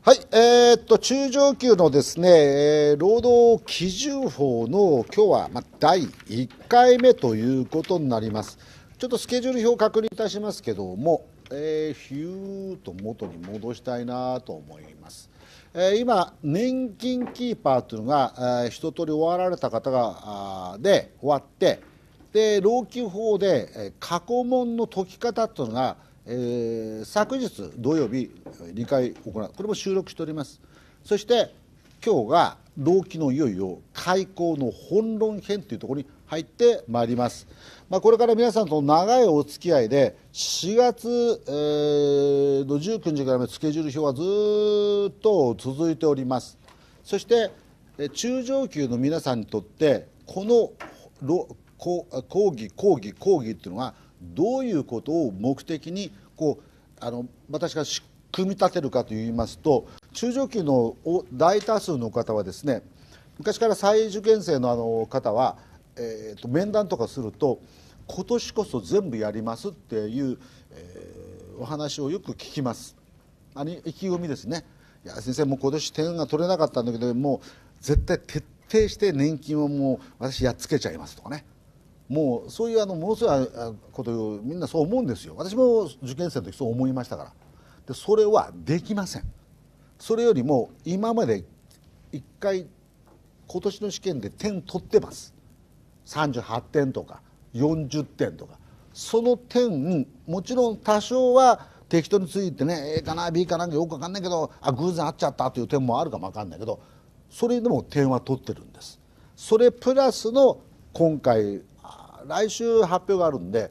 はい、中上級のですね、労働基準法の今日は第1回目ということになります。ちょっとスケジュール表を確認いたしますけども、ヒューと元に戻したいなと思います。今、年金キーパーというのが一通り終わられた方がで終わって、で労基法で過去問の解き方というのが昨日土曜日2回行う、これも収録しております。そして今日が労基のいよいよ開講の本論編というところに入ってまいります。これから皆さんと長いお付き合いで4月の19日からのスケジュール表はずっと続いております。そして中上級の皆さんにとってこの講義っていうのはどういうことを目的に私が組み立てるかといいますと、中上級の大多数の方はですね、昔から再受験生の方は、面談とかすると今年こそ全部やりますっていう、お話をよく聞きます。意気込みですね。いや先生、もう今年点が取れなかったんだけど、もう絶対徹底して年金をもう私やっつけちゃいますとかね、もうそういうものすごいことをみんなそう思うんですよ。私も受験生の時そう思いましたから。でそれはできません。それよりも今まで1回今年の試験で点取ってます。38点とか40点とか、その点もちろん多少は適当についてね、A かな B かなんかよく分かんないけど、偶然合っちゃったという点もあるかも分かんないけど、それでも点は取ってるんです。それプラスの今回来週発表があるんで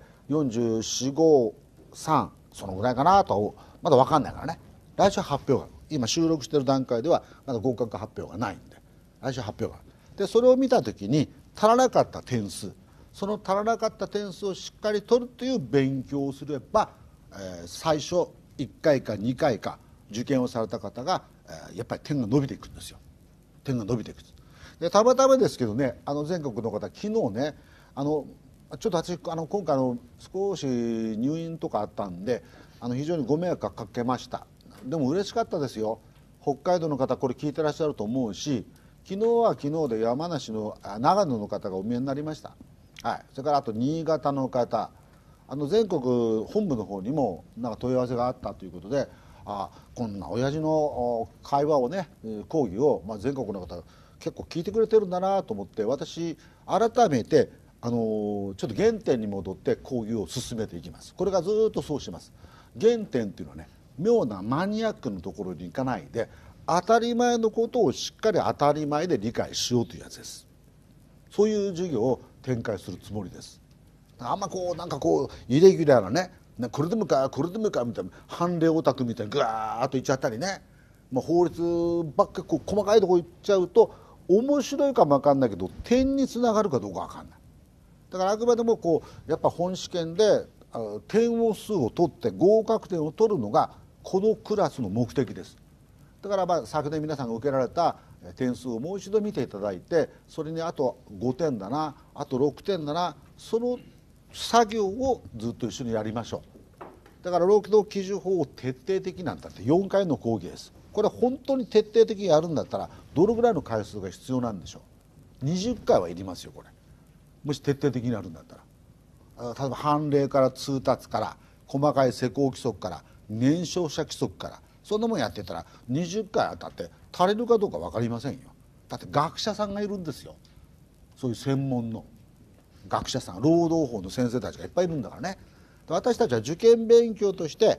44、5、3そのぐらいかなとはまだ分かんないからね。来週発表が、今収録している段階ではまだ合格発表がないんで、来週発表がある。でそれを見た時に足らなかった点数、その足らなかった点数をしっかり取るという勉強をすれば、最初1回か2回か受験をされた方が、やっぱり点が伸びていくんですよ。点が伸びていく。でたまたまですけどね、全国の方昨日ね、ちょっと私今回少し入院とかあったんで非常にご迷惑かけました。でも嬉しかったですよ。北海道の方これ聞いてらっしゃると思うし、昨日は昨日で山梨の長野の方がお見えになりました。はい、それからあと新潟の方、全国本部の方にもなんか問い合わせがあったということで、こんな親父の会話をね、講義を、全国の方結構聞いてくれてるんだなと思って、私改めてちょっと原点に戻って講義を進めていきます。これがずっとそうします。原点っていうのはね、妙なマニアックなところに行かないで、当たり前のことをしっかり当たり前で理解しようというやつです。そういう授業を展開するつもりです。あんまなんかイレギュラーなね、これでもかこれでもかみたいな判例オタクみたいにぐわーっといっちゃったりね、法律ばっかり細かいところ行っちゃうと面白いかも分かんないけど点につながるかどうか分かんない。だからあくまでもやっぱ本試験で点数を取って合格点を取るのがこのクラスの目的です。だから昨年皆さんが受けられた点数をもう一度見ていただいて、それにあと5点だな、あと6点だな、その作業をずっと一緒にやりましょう。だから労働基準法を徹底的なんだって4回の講義です。これ本当に徹底的にやるんだったらどのぐらいの回数が必要なんでしょう。20回はいりますよこれ。もし徹底的にやるんだったら、例えば判例から通達から細かい施行規則から年少者規則からそんなもんやってたら20回当たって足りるかどうか分かりませんよ。だって学者さんがいるんですよ。そういう専門の学者さん、労働法の先生たちがいっぱいいるんだからね。私たちは受験勉強として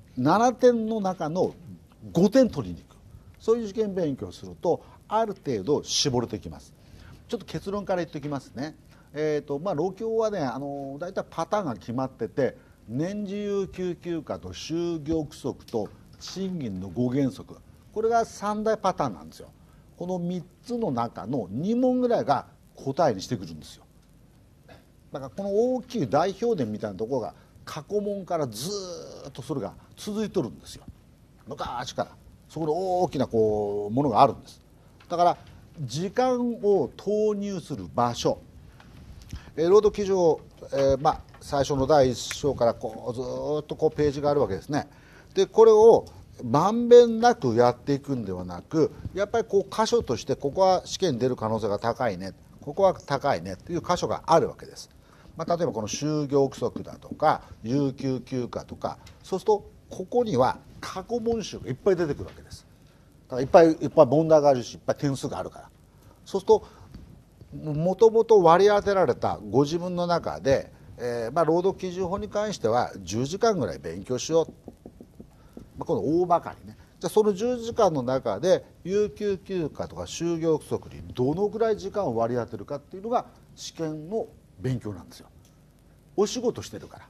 7点の中の5点取りに行く、そういう受験勉強をするとある程度絞れてきます。ちょっと結論から言っておきますね。労基法はね、大体パターンが決まってて、年次有給休暇と就業規則と賃金の5原則、これが3大パターンなんですよ。この3つの中の2問ぐらいが答えにしてくるんですよ。だからこの大きい代表伝みたいなところが過去問からずっとそれが続いとるんですよ。昔からそこで大きなものがあるんです。だから時間を投入する場所、労働基準を、最初の第1章からずっとページがあるわけですね。でこれを、 まんべんなくやっていくんではなく、やっぱりこう箇所として、ここは試験に出る可能性が高いね、ここは高いねという箇所があるわけです。例えばこの就業規則だとか有給休暇とか、そうするとここには過去問集がいっぱい出てくるわけです。だからいっぱい問題があるし、いっぱい点数があるから、そうするともともと割り当てられたご自分の中で、労働基準法に関しては10時間ぐらい勉強しよう、この大ばかりね。じゃあその10時間の中で有給休暇とか就業規則にどのぐらい時間を割り当てるかっていうのが試験の勉強なんですよ。お仕事してるから。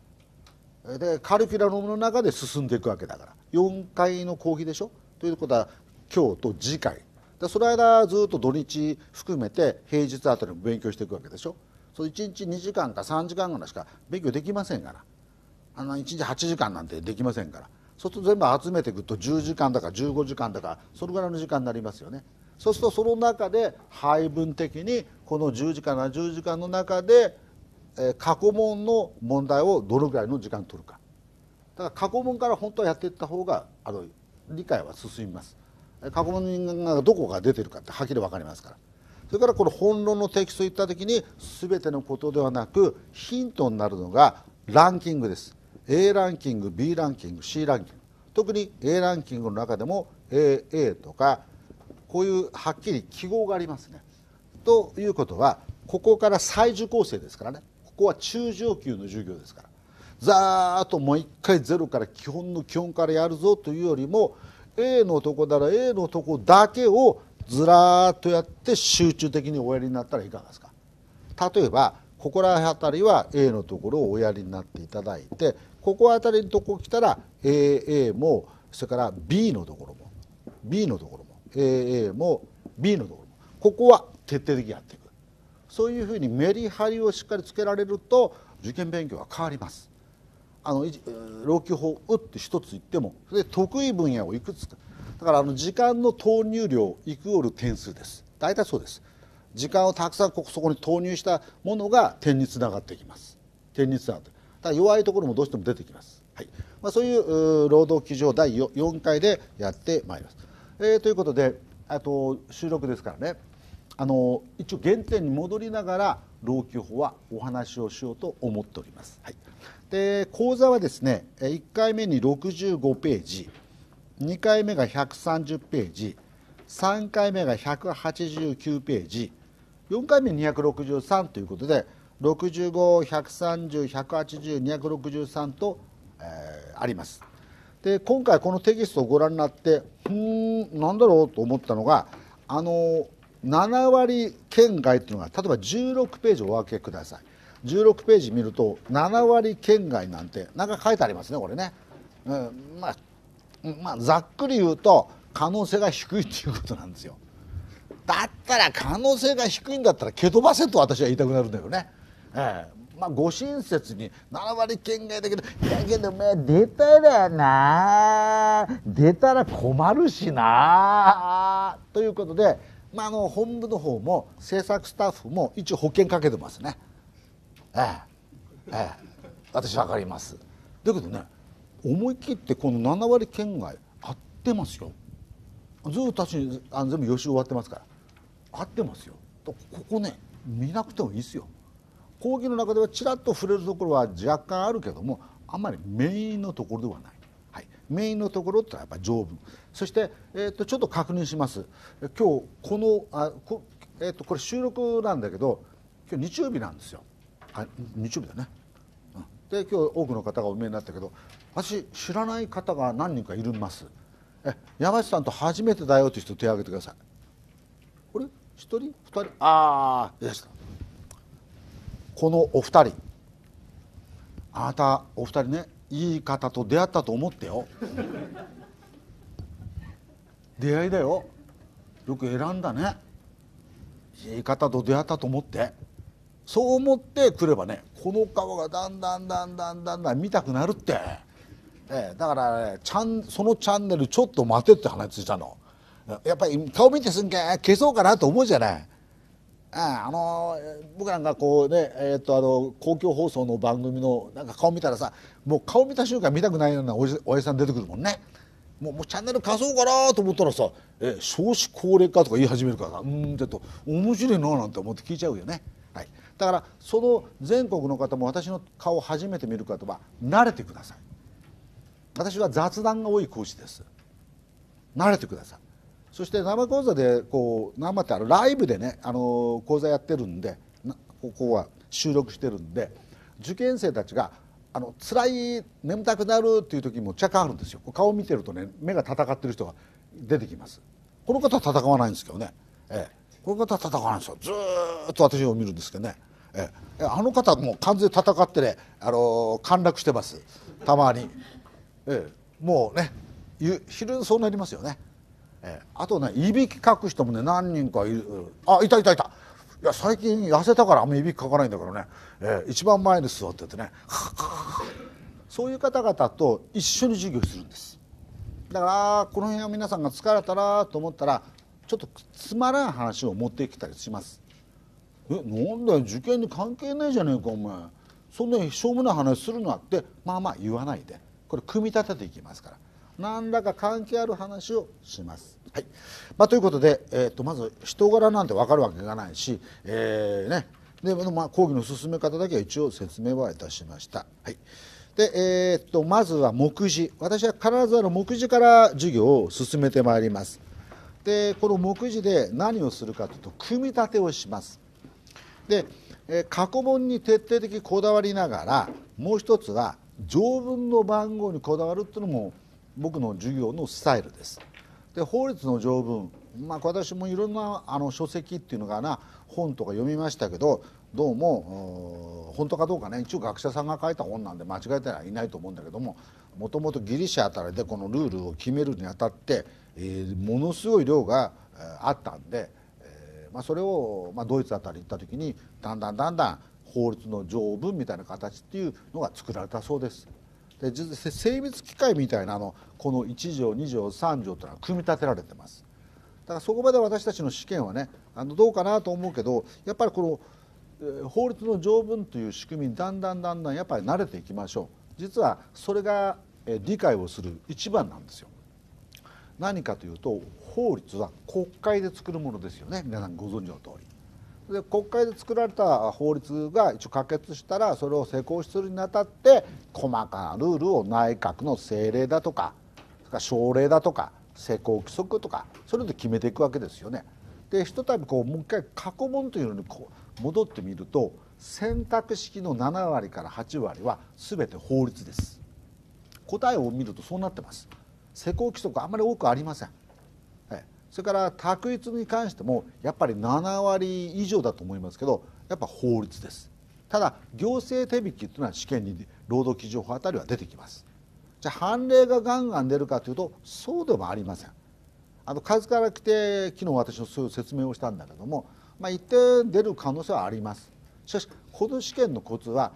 でカリキュラムの中で進んでいくわけだから、4回の講義でしょ。ということは今日と次回で、その間ずっと土日含めて平日あたりも勉強していくわけでしょ。そう1日2時間か3時間ぐらいしか勉強できませんから、1日8時間なんてできませんから、そうすると全部集めていくと10時間だか15時間だかそのぐらいの時間になりますよね。そうするとその中で配分的にこの10時間10時間の中で過去問の問題をどのぐらいの時間取るか。だから過去問から本当はやっていった方が理解は進みます。過去問がどこが出てるかってはっきり分かりますから。それからこの本論のテキストといった時に全てのことではなく、ヒントになるのがランキングです。 A ランキング B ランキング C ランキング、特に A ランキングの中でも AA とかこういうはっきり記号がありますね。ということはここから再受講生ですからね。ここは中上級の授業ですから、ざーっともう一回ゼロから基本の基本からやるぞというよりも、 A のとこなら A のとこだけをずらーっとやって集中的におやりになったらいかがですか。例えばここら辺りは A のところをおやりになっていただいて、ここあたりのとこ来たら AA も、それから B のところも B のところも AA も B のところも、ここは徹底的にやっていく。そういうふうにメリハリをしっかりつけられると受験勉強は変わります。労基法って一つ言っても、それで得意分野をいくつか、だから時間の投入量イコール点数です。大体そうです。時間をたくさんそこに投入したものが点につながってきます。点につながって、だから弱いところもどうしても出てきます。はい。そういう労働基準法第4回でやってまいります。ということで、収録ですからね、一応原点に戻りながら労基法はお話をしようと思っております。はい。で講座はですね、1回目に65ページ、2回目が130ページ、3回目が189ページ、4回目263ということで、65、130、180、263と、あります。で今回このテキストをご覧になってなんだろうと思ったのが、7割圏外っていうのが例えば16ページお分けください。16ページ見ると7割圏外なんてなんか書いてありますね、これね。ざっくり言うと可能性が低いっていうことなんですよ。だったら可能性が低いんだったら蹴飛ばせと私は言いたくなるんだよね。ご親切に7割圏外だけど、だけど出たらな、出たら困るしなということで、本部の方も制作スタッフも一応保険かけてますね。私分かります。だけどね、思い切ってこの7割圏外合ってますよ。ずっと全部予習終わってますから合ってますよ。ここね見なくてもいいですよ。講義の中ではちらっと触れるところは若干あるけども、あんまりメインのところではない。はい、メインのところってのはやっぱり条文。そして、ちょっと確認します。今日このこれ収録なんだけど、今日日曜日なんですよ。日曜日だね。で今日多くの方がお見えになったけど、私知らない方が何人かいるんます。山内さんと初めてだよという人手を挙げてください。これ1人2人、いらっしゃった。このお二人、あなたお二人ね、いい方と出会ったと思ってよ。出会いだよ。よく選んだね。いい方と出会ったと思って、そう思ってくればね、この顔がだんだん見たくなるって。だからね、そのチャンネルちょっと待てって話したの。やっぱり顔見てすんけ消そうかなと思うじゃない。僕なんかこうね、公共放送の番組のなんか顔見たらさ、もう顔見た瞬間見たくないようなおじさん出てくるもんね。 もうチャンネル貸そうかなと思ったらさ少子高齢化とか言い始めるからさちょっと面白いななんて思って聞いちゃうよね。はい、だからその全国の方も私の顔を初めて見る方は慣れてください。私は雑談が多い講師です。慣れてください。そして生講座でこう生ってライブでね講座やってるんでここは収録してるんで受験生たちが辛い眠たくなるっていう時も若干あるんですよ。顔を見てるとね目が戦ってる人が出てきます。この方は戦わないんですけどね、この方は戦わないんですよ。ずーっと私を見るんですけどね、あの方はもう完全に戦ってね陥落してますたまに、もうね昼そうなりますよね。あとねいびきかく人もね何人かいる。いたいたいた。いや最近痩せたからあんまりいびきかかないんだからね、一番前に座っててねそういう方々と一緒に授業するんです。だからこの辺は皆さんが疲れたなと思ったらちょっとつまらん話を持ってきたりします。なんだよ受験に関係ないじゃねえかお前、そんなしょうもない話するなって言わないでこれ組み立てていきますから何らか関係ある話をします。はいということで、まず人柄なんて分かるわけがないし、で講義の進め方だけは一応説明はいたしました。はいでまずは目次。私は必ず目次から授業を進めてまいります。でこの目次で何をするかというと組み立てをします。で過去問に徹底的にこだわりながらもう一つは条文の番号にこだわるっていうのも僕の授業のスタイルです。で法律の条文、私もいろんな書籍っていうのかな本とか読みましたけどどうも本当かどうかね一応学者さんが書いた本なんで間違えてはいないと思うんだけどもともとギリシャあたりでこのルールを決めるにあたって、ものすごい量があったんで、それをドイツあたり行った時にだんだん法律の条文みたいな形っていうのが作られたそうです。で精密機械みたいなこの1条2条3条というのは組み立てられてます。だからそこまで私たちの試験はねどうかなと思うけどやっぱりこの法律の条文という仕組みにだんだんやっぱり慣れていきましょう。実はそれが理解をする一番なんですよ。何かというと法律は国会で作るものですよね。皆さんご存知の通りで国会で作られた法律が一応可決したらそれを施行するにあたって細かなルールを内閣の政令だとか省令だとか施行規則とかそれで決めていくわけですよね。でひとたびもう一回過去問というのに戻ってみると選択式の7割から8割は全て法律です。答えを見るとそうなってます。施行規則あんまり多くありません。それから択一に関してもやっぱり7割以上だと思いますけどやっぱ法律です。ただ行政手引きというのは試験に労働基準法あたりは出てきます。じゃあ判例がガンガン出るかというとそうでもありません。数から来て昨日私のそういう説明をしたんだけども、一定出る可能性はあります。しかしこの試験のコツは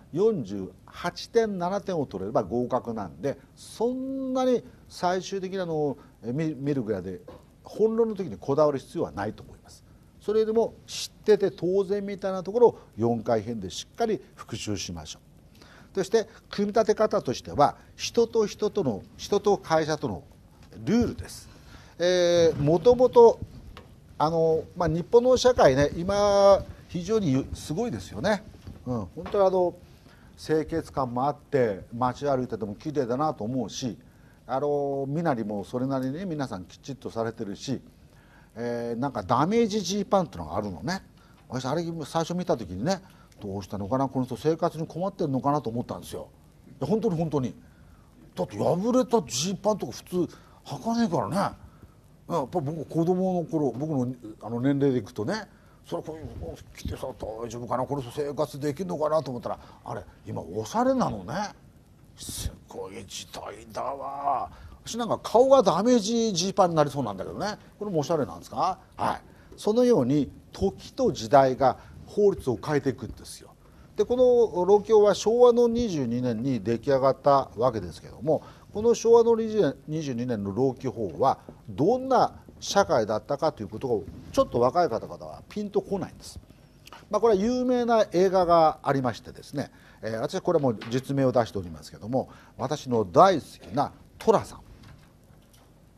48.7点を取れれば合格なんでそんなに最終的なのを見るぐらいで本論の時にこだわる必要はないと思います。それよりも知ってて当然みたいなところを4回編でしっかり復習しましょう。そして組み立て方としては人と会社とのルールです。もともと日本の社会ね今非常にすごいですよね。本当に清潔感もあって街歩いてても綺麗だなと思うし身なりもそれなりに皆さんきちっとされてるし、なんかダメージジーパンっていうのがあるのね。私あれ最初見た時にねどうしたのかなこの人生活に困ってるのかなと思ったんですよ。本当にだって破れたジーパンとか普通履かねえからね。やっぱ僕子供の頃僕の年齢でいくとねそれこういうの着てさ大丈夫かなこの人生活できるのかなと思ったらあれ今おしゃれなのね。すごい時代だわ。私なんか顔がダメージジーパンになりそうなんだけどねこれもおしゃれなんですか。そのように時と時代が法律を変えていくんですよ。でこの老教は昭和の22年に出来上がったわけですけどもこの昭和の22年の老基法はどんな社会だったかということをちょっと若い方々はピンとこないんです。これは有名な映画がありましてですね、私はこれも実名を出しておりますけども私の大好きな寅さん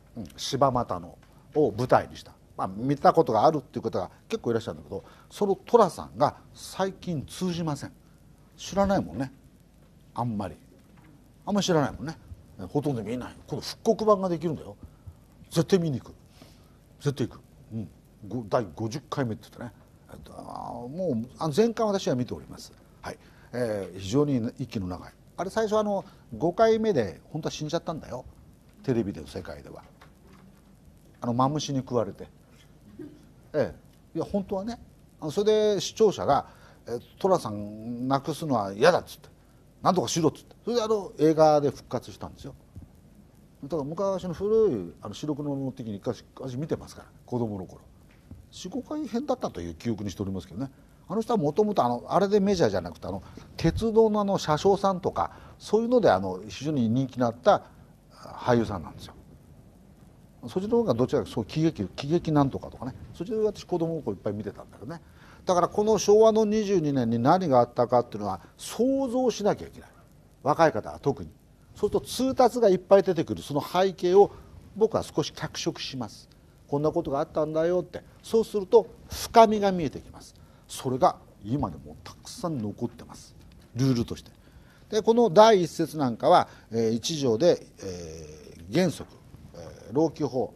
柴又のを舞台にした、見たことがあるっていう方が結構いらっしゃるんだけど、その寅さんが最近通じません。知らないもんね。あんまり知らないもんね。ほとんど見えない。この復刻版ができるんだよ。絶対見に行く。絶対行く。第50回目って言ってね。もう前回私は見ております。はい。非常に息の長い。あれ最初5回目で本当は死んじゃったんだよ。テレビでの世界では。マムシに食われて。いや本当はね。それで視聴者が寅さん亡くすのは嫌だっつって、なんとかしろっつって、それで映画で復活したんですよ。だから昔の古い白黒の的に昔見てますから、子供の頃45回編だったという記憶にしておりますけどね。あの人はもともとあれでメジャーじゃなくて鉄道の車掌さんとかそういうので非常に人気のあった俳優さんなんですよ。そっちの方がどちらかそう喜劇なんとかとかね、そっちで私子供の頃いっぱい見てたんだけどね。だからこの昭和の22年に何があったかっていうのは想像しなきゃいけない。若い方は特に。そうすると通達がいっぱい出てくるその背景を僕は少し脚色します。こんなことがあったんだよって。そうすると深みが見えてきます。それが今でもたくさん残ってます。ルールとして。でこの第一節なんかは、一条で、原則、労基法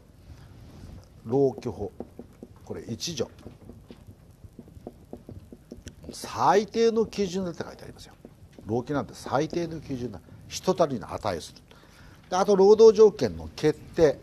これ一条最低の基準だって書いてありますよ。労基なんて最低の基準だ。人たりに値する。であと労働条件の決定。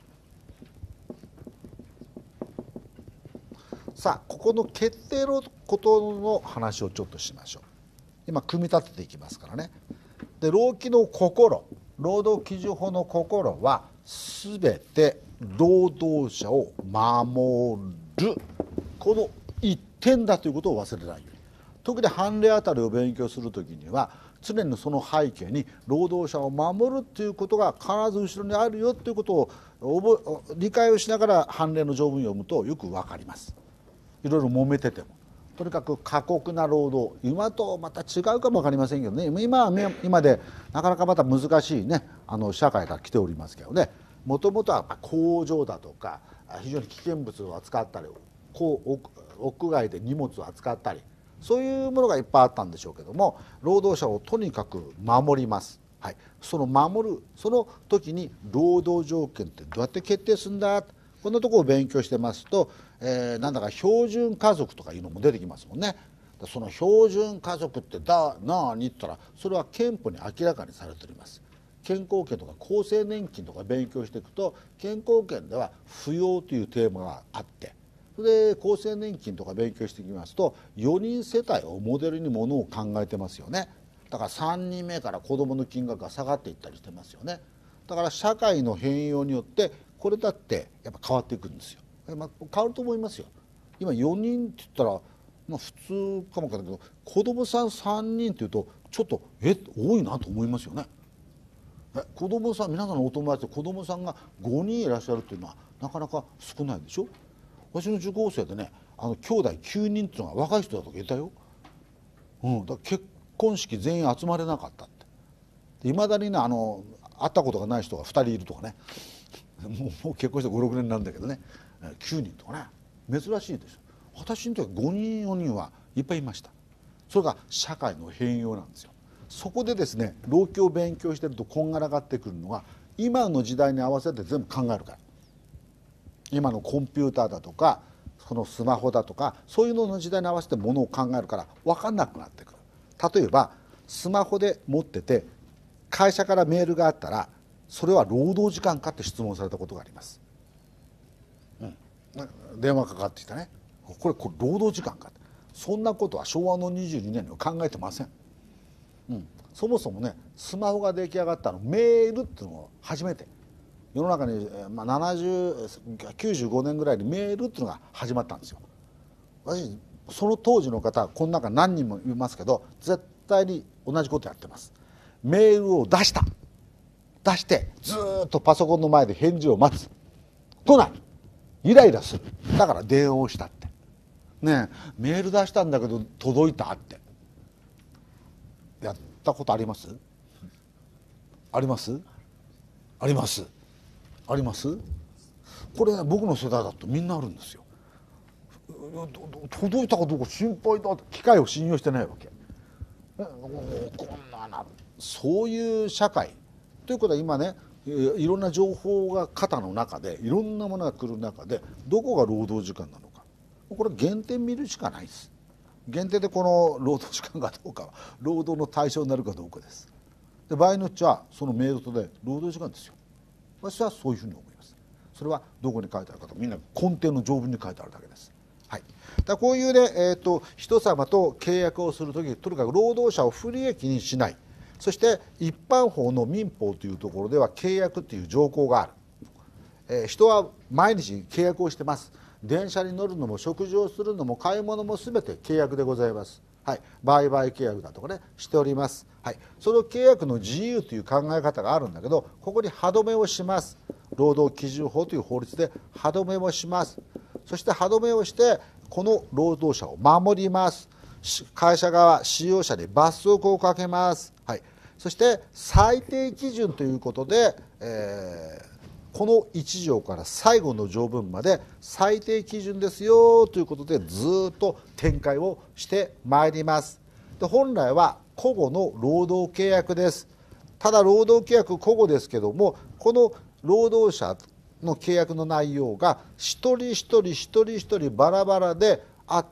さあここの決定のことの話をちょっとしましょう。今組み立てていきますからね。で労基の心、労働基準法の心は全て労働者を守る、この一点だということを忘れないように。特に判例あたりを勉強するときには常にその背景に労働者を守るということが必ず後ろにあるよということを理解をしながら判例の条文を読むとよく分かります。いろいろ揉めててもとにかく過酷な労働、今とまた違うかも分かりませんけどね、今は今でなかなかまた難しいね社会が来ておりますけどね、もともとは工場だとか非常に危険物を扱ったり屋外で荷物を扱ったりそういうものがいっぱいあったんでしょうけども、労働者をとにかく守ります。はい、その守るその時に労働条件ってどうやって決定するんだ、こんなところを勉強してますと、なんだか標準家族とかいうのも出てきますもんね。その標準家族って何って言ったらそれは憲法に明らかにされております。健康保険とか厚生年金とか勉強していくと健康保険では扶養というテーマがあって、それで厚生年金とか勉強していきますと4人世帯をモデルにものを考えてますよね。だから3人目から子どもの金額が下がっていったりしてますよね。だから社会の変容によってこれだってやっぱ変わっていくんですよ。変わると思いますよ。今4人って言ったら普通かもかだけど子供さん3人っていうとちょっと多いなと思いますよね。子供さん皆さんのお友達で子供さんが5人いらっしゃるっていうのはなかなか少ないでしょ。私の受講生でね兄弟9人っていうのが若い人だとかいたよ。だから結婚式全員集まれなかったって。いまだにね会ったことがない人が2人いるとかねもう結婚して5、6年なんだけどね9人とかね珍しいですよ。私の時は5人4人はいっぱいいました。それが社会の変容なんですよ。そこでですね労基を勉強してるとこんがらがってくるのは今の時代に合わせて全部考えるから。今のコンピューターだとかそのスマホだとかそういうのの時代に合わせてものを考えるから分かんなくなってくる。例えばスマホで持ってて会社からメールがあったらそれは労働時間かって質問されたことがあります。電話かかってきたね。これ労働時間かって。そんなことは昭和の22年には考えてません。そもそもねスマホが出来上がったのメールっていうのを初めて世の中に、95年ぐらいにメールっていうのが始まったんですよ。私その当時の方この中何人もいますけど絶対に同じことやってます。メールを出してずっとパソコンの前で返事を待つ。来ない。イライラする。だから電話をしたって。ねえメール出したんだけど届いたってやったことあります？あります？あります。 あります？これ、ね、僕の世代だとみんなあるんですよ。届いたかどうか心配だ。機械を信用してないわけ。こんなそういう社会ということは今ね、いろんな情報が肩の中でいろんなものが来る中でどこが労働時間なのか、これ原点見るしかないです。原点でこの労働時間がどうかは労働の対象になるかどうかです。で場合によっちゃそのメールとで労働時間ですよ。私はそういうふうに思います。それはどこに書いてあるかとみんな根底の条文に書いてあるだけです。はい、だこういうね、人様と契約をするとき、とにかく労働者を不利益にしない。そして一般法の民法というところでは契約という条項がある。人は毎日契約をしてます。電車に乗るのも食事をするのも買い物も全て契約でございます。はい、売買契約だとかねしております。はい、その契約の自由という考え方があるんだけど、ここに歯止めをします。労働基準法という法律で歯止めをします。そして歯止めをしてこの労働者を守ります。会社側使用者に罰則をかけます。はい、そして最低基準ということで、この1条から最後の条文まで最低基準ですよということでずっと展開をしてまいります。で本来は個々の労働契約です。ただ労働契約個々ですけども、この労働者の契約の内容が一人一人バラバラであって、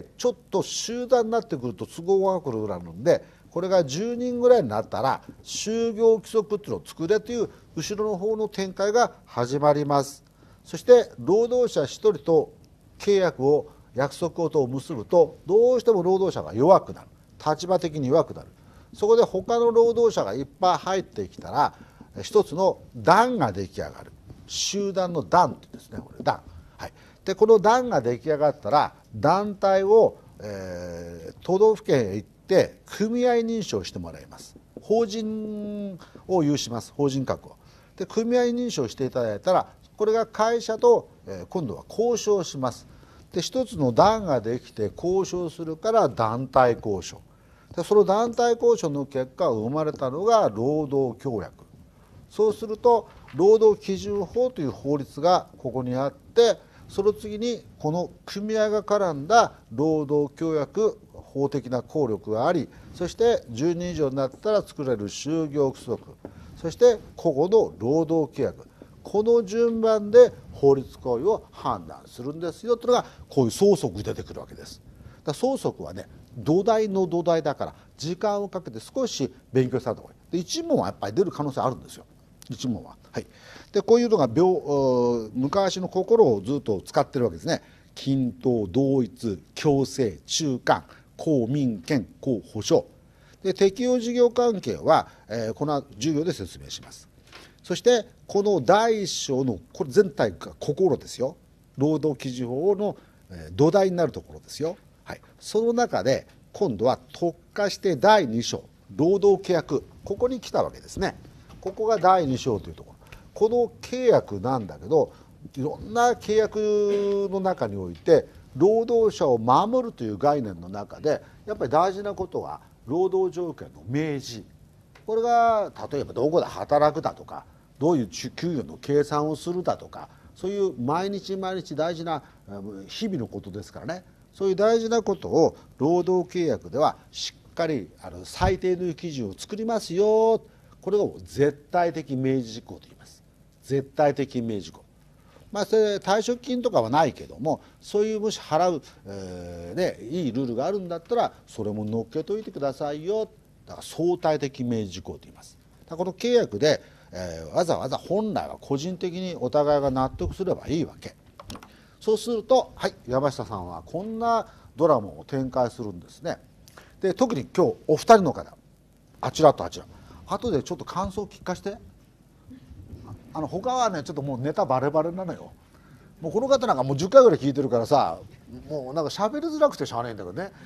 ちょっと集団になってくると都合がくるので、これが10人ぐらいになったら就業規則っていうのを作れという後ろの方の展開が始まります。そして労働者一人と契約を約束を結ぶとどうしても労働者が弱くなる。立場的に弱くなる。そこで他の労働者がいっぱい入ってきたら一つの団が出来上がる。集団の団ってですね、これ団。はい、でこの団が出来上がったら団体を、都道府県へ行って組合認証してもらいます。法人を有します。法人格を。で組合認証していただいたらこれが会社と、今度は交渉します。で一つの団ができて交渉するから団体交渉で、その団体交渉の結果生まれたのが労働協約。そうすると労働基準法という法律がここにあって、その次にこの組合が絡んだ労働協約、法的な効力があり、そして10人以上になったら作れる就業規則、そして個々の労働契約、この順番で法律行為を判断するんですよというのがこういう相続出てくるわけです。だ相続はね土台の土台だから時間をかけて少し勉強された方がいい。で一問はやっぱり出る可能性あるんですよ。一問は。はい、でこういうのが昔の心をずっと使ってるわけですね。均等同一共生中間公民権公保障で適用事業関係は、この授業で説明します。そしてこの第一章のこれ全体が心ですよ。労働基準法の土台になるところですよ。はい、その中で今度は特化して第2章労働契約、ここに来たわけですね。ここが第2章というところ。この契約なんだけど、いろんな契約の中において労働者を守るという概念の中でやっぱり大事なことは労働条件の明示。これが例えばどこで働くだとか、どういう給与の計算をするだとか、そういう毎日毎日大事な日々のことですからね。そういう大事なことを労働契約ではしっかり最低の基準を作りますよ。これを絶対的明示事項と言います。絶対的明示事項。それ退職金とかはないけども、そういうもし払う、いいルールがあるんだったらそれも乗っけといてくださいよ。だから相対的明示事項と言います。だからこの契約で、わざわざ本来は個人的にお互いが納得すればいいわけ。そうすると、はい、山下さんはこんなドラマを展開するんですね。で特に今日お二人の方、あちらとあちら、後でちょっと感想を聞かして。他はねちょっともうネタバレバレなのよ。もうこの方なんかもう10回ぐらい聞いてるからさ、もうなんか喋りづらくてしゃあないんだけどね。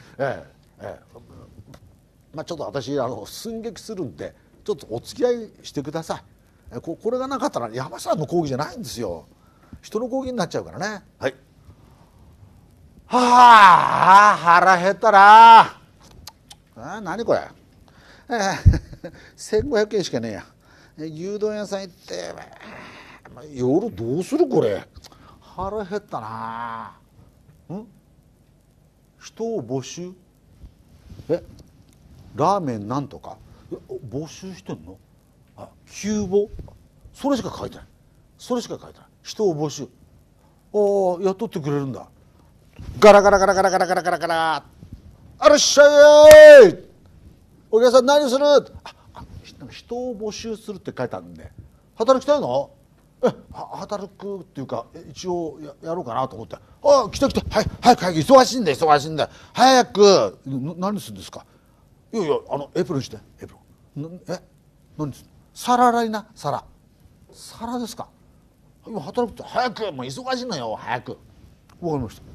ちょっと私寸劇するんでちょっとお付き合いしてください。これがなかったら山下さんの講義じゃないんですよ。人の講義になっちゃうからね。はい。はあ腹減ったな。何これ。1500円しかねえや。牛丼屋さん行って夜どうするこれ。腹減ったな。人を募集。ラーメンなんとか募集してんの。急募。それしか書いてない。それしか書いてない。人を募集。雇ってくれるんだ。ガラガラガラガラガラガラガラガラ。あらっしゃい。お客さん何する。人を募集するって書いてあるんで、働きたいの。働くっていうか一応 やろうかなと思って。来た来た。はい、早く早く。忙しいんだ忙しいんだ。早く。何するんですか。いやいやエプロンしてエプロン。何する。皿洗いな。皿ですか。今働くって。早く。もう忙しいのよ早く。わかりました。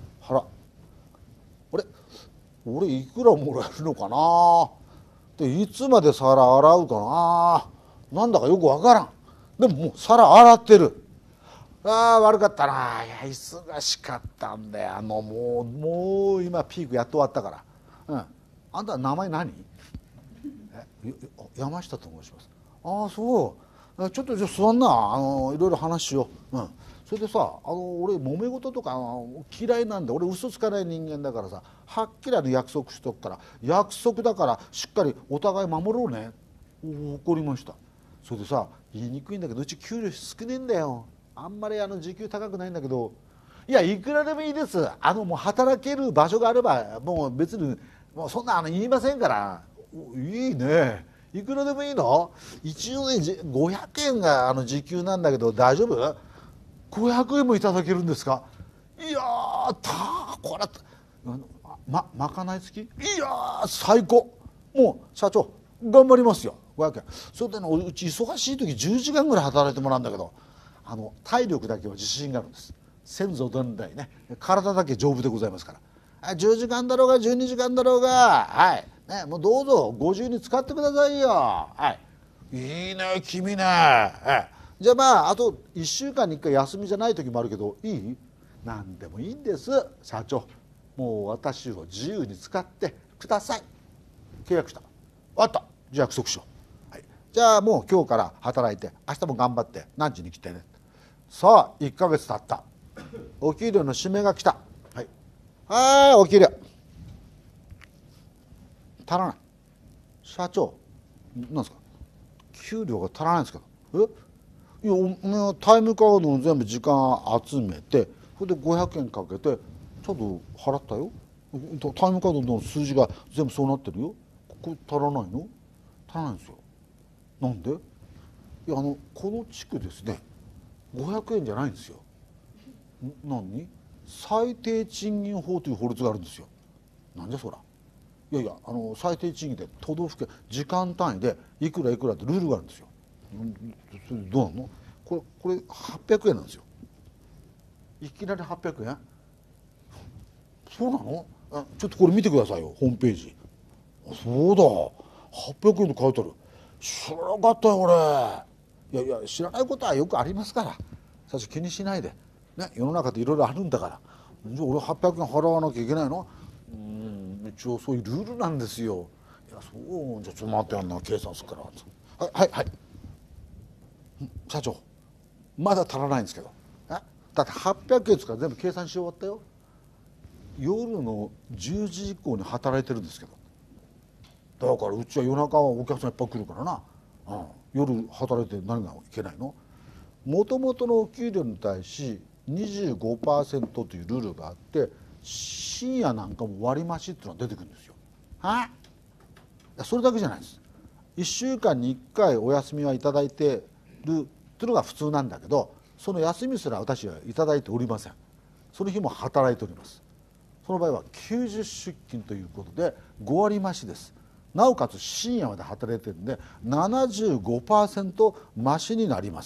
俺いくらもらえるのかな。でいつまで皿洗うかな。なんだかよくわからん。でももう皿洗ってる。悪かったな。いや忙しかったんだよ。もう今ピークやっと終わったから。あんた名前何。山下と申します。そう。ちょっとじゃあ座んな。いろいろ話しよう。それでさ、俺揉め事とか嫌いなんで、俺嘘つかない人間だからさ、はっきり約束しとくから、約束だからしっかりお互い守ろうね。怒りました。それでさ、言いにくいんだけど、うち給料少ねえんだよ。あんまり時給高くないんだけど、いやいくらでもいいです。もう働ける場所があればもう別にもうそんな言いませんから。いいね。いくらでもいいの。一応ね500円が時給なんだけど大丈夫。500円もいただけるんですか。いやこれまかない付き。いや最高。もう社長頑張りますよ。500円。それでね、うち忙しい時10時間ぐらい働いてもらうんだけど、体力だけは自信があるんです。先祖伝来ね、体だけ丈夫でございますから。10時間だろうが12時間だろうが、はいね、もうどうぞご自由に使ってくださいよ。いいね君ね。じゃああと1週間に1回休みじゃない時もあるけどいい。何でもいいんです社長。もう私を自由に使ってください。契約した。分かった。じゃあ約束しよう。じゃあもう今日から働いて明日も頑張って何時に来てね。さあ1ヶ月経った。お給料の締めが来た。お給料足らない。社長なんですか。給料が足らないんですけど。いやタイムカードの全部時間集めて、それで500円かけてちゃんと払ったよ。タイムカードの数字が全部そうなってるよ。これ足らないの。足らないんですよ。なんで。いやこの地区ですね500円じゃないんですよ。何。最低賃金法という法律があるんですよ。なんじゃそら。いや最低賃金で都道府県時間単位でいくらいくらってルールがあるんですよ。それどうなの。これ800円なんですよ。いきなり800円。そうなの。ちょっとこれ見てくださいよホームページ。そうだ800円と書いてある。知らなかったよ俺。いや知らないことはよくありますから最初気にしないでね。世の中でいろいろあるんだから。じゃあ俺800円払わなきゃいけないの。一応そういうルールなんですよ。いやそう。じゃあちょっと待ってやんな計算するから。はい社長まだ足らないんですけど。だって800円ですから全部計算し終わったよ。夜の10時以降に働いてるんですけど。だからうちは夜中はお客さんいっぱい来るからな。夜働いて何がいけないの。もともとのお給料に対し 25% というルールがあって、深夜なんかも割増っていうのが出てくるんですよ。それだけじゃないです。1週間に1回お休みはいただいてるっていうのが普通なんだけど、その休みすら私はいただいておりません。その日も働いております。その場合は90出勤ということで5割増しです。なおかつ深夜まで働いてるんで 75% 増しになります。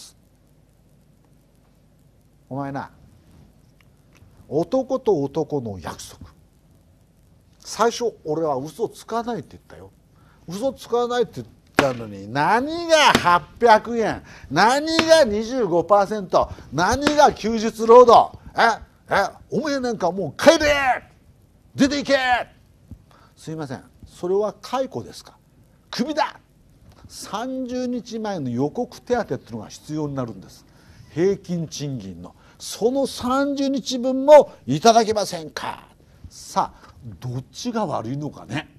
お前な、男と男の約束、最初俺は嘘つかないって言ったよ。嘘つかないって言ったのに何が800円、何が 25%、何が休日労働。お前なんかもう帰れ、出ていけ。すいません、それは解雇ですか。クビだ。30日前の予告手当っていうのが必要になるんです。 平均賃金のその30日分もいただけませんか。さあどっちが悪いのかね。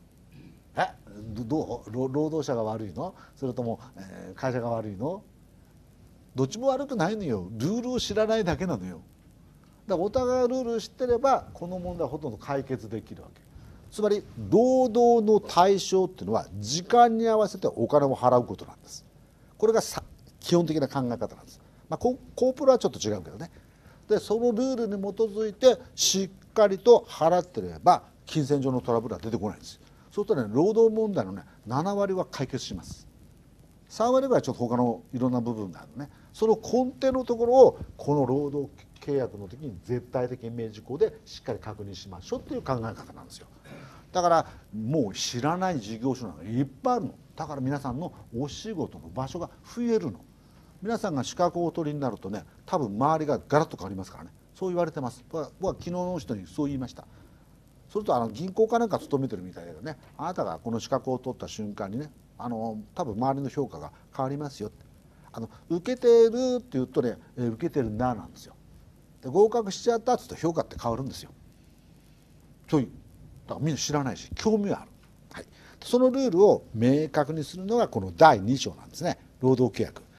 どう労働者が悪いの、それとも、会社が悪いの。どっちも悪くないのよ。ルールを知らないだけなのよ。だからお互いルールを知ってればこの問題はほとんど解決できるわけ。つまり労働の対象っていうのは時間に合わせてお金を払うことなんです。これが基本的な考え方なんです。コープラはちょっと違うけどね。でそのルールに基づいてしっかりと払ってれば金銭上のトラブルは出てこないんです。そうするとね、労働問題のね7割は解決します。3割ぐらいちょっと他のいろんな部分があるね。その根底のところをこの労働契約の時に絶対的明示事項でしっかり確認しましょうっていう考え方なんですよ。だからもう知らない事業所なんかいっぱいあるの。だから皆さんのお仕事の場所が増えるの。皆さんが資格をお取りになるとね、多分周りがガラッと変わりますからね。そう言われてます。僕は昨日の人にそう言いました。それと銀行かなんか勤めてるみたいだけどね、あなたがこの資格を取った瞬間にね、多分周りの評価が変わりますよって。受けてるって言うとね、受けてるななんですよ。で合格しちゃったっつうと評価って変わるんですよ。そういうだからみんな知らないし興味はある、はい、そのルールを明確にするのがこの第2章なんですね。労働契約